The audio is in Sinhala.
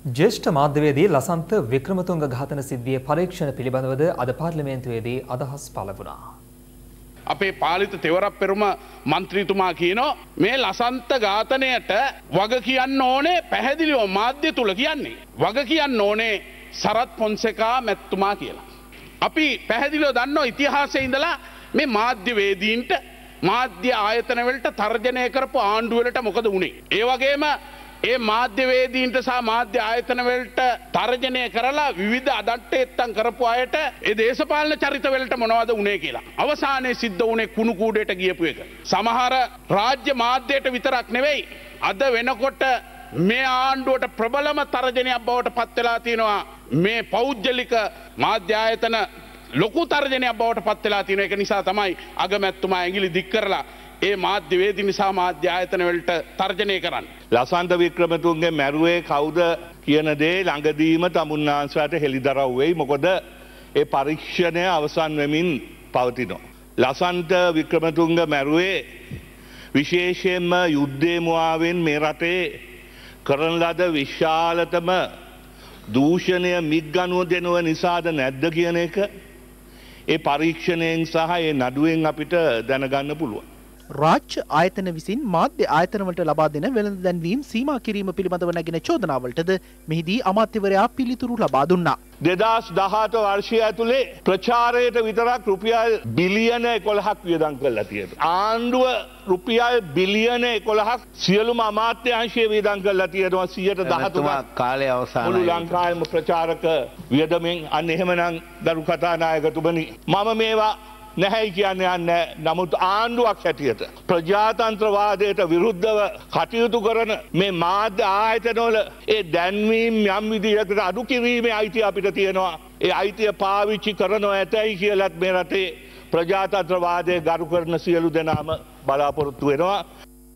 ज्येष्ठ මාධ්‍යවේදී ලසන්ත වික්‍රමතුංග ඝාතන සිද්ධියේ පරීක්ෂණ පිළිබඳවද අද පාර්ලිමේන්තුවේදී අදහස් පළ වුණා. අපේ පාලිත තෙවරක් පෙරුම මන්ත්‍රීතුමා කියනවා මේ ලසන්ත ඝාතනයට වග කියන්න ඕනේ පැහැදිලිව මාධ්‍ය තුල කියන්නේ. වග කියන්න ඕනේ සරත් පොන්සේකා මැතිතුමා කියලා. අපි පැහැදිලිව දන්නවා ඉතිහාසයේ ඉඳලා මේ මාධ්‍යවේදීන්ට මාධ්‍ය ආයතන වලට තර්ජනය කරපු ආණ්ඩු වලට මොකද වුනේ? ඒ වගේම ඒ මාධ්‍යවේදීන්ට සහ මාධ්‍ය ආයතන වලට තර්ජනය කරලා විවිධ අදට්ටේත්තම් කරපු අයට ඒ දේශපාලන චරිත වලට මොනවද වුනේ කියලා. අවසානයේ සිද්ධ වුනේ කුණු කූඩේට ගියපු එක. සමහර රාජ්‍ය මාධ්‍යයට විතරක් නෙවෙයි අද වෙනකොට මේ ආණ්ඩුවට ප්‍රබලම තර්ජනයක් බවට පත් වෙලා තියෙනවා මේ පෞද්ගලික මාධ්‍ය ආයතන ලොකු තර්ජනයක් බවට පත් වෙලා තියෙන එක නිසා තමයි අගමැතිතුමා ඇඟිලි දික් කරලා ඒ මාධ්‍යවේදී නිසා මාධ්‍ය ආයතන වලට තර්ජනය කරන්නේ. ලසන්ත වික්‍රමතුංගේ මැරුවේ කවුද කියන දේ ළඟදීම තමුන්නාන්සලාට හෙළිදරව් වෙයි. මොකද ඒ පරීක්ෂණය අවසන් වෙමින් පවතිනවා. ලසන්ත වික්‍රමතුංග මැරුවේ විශේෂයෙන්ම යුද්ධේ මුවාවෙන් මේ රටේ කරන ලද විශාලතම දූෂණය මිග්ගනුව දෙනුව නිසාද නැද්ද කියන එක ඒ පරීක්ෂණයෙන් සහ ඒ නඩුවෙන් අපිට දැනගන්න පුළුවන්. රාජ්‍ය ආයතන විසින් මාධ්‍ය ආයතනවලට ලබා දෙන වෙළඳ දැන්වීම් සීමා කිරීම පිළිබඳව නැගෙන චෝදනාවලටද මෙහිදී අමාත්‍යවරයා පිළිතුරු ලබා දුන්නා. 2018 වර්ෂය ඇතුලේ ප්‍රචාරයට විතරක් රුපියල් බිලියන 11ක් වියදම් කරලා තියෙනවා. ආණ්ඩුව රුපියල් බිලියන 11ක් සියලුම අමාත්‍යාංශයේ වියදම් කරලා තියෙනවා 113ක් කාලය අවසానයි. මුළු ලංකාවේම ප්‍රචාරක වියදමෙන් අන්න එහෙමනම් ගරු කතානායකතුමනි මම මේවා නැහැයි කියන්නේ නැහැ. නමුත් ආණ්ඩුවක් හැටියට ප්‍රජාතන්ත්‍රවාදයට විරුද්ධව කටයුතු කරන මේ මාධ්‍ය ආයතනවල ඒ දැන්වීම් යම් විදිහකට අඩු කිරීමේ අයිතිය අපිට තියෙනවා. ඒ අයිතිය පාවිච්චි කරනව ඇතයි කියලත් මේ රටේ ප්‍රජාතන්ත්‍රවාදයේ ගරු කරන සියලු දෙනාම බලාපොරොත්තු වෙනවා.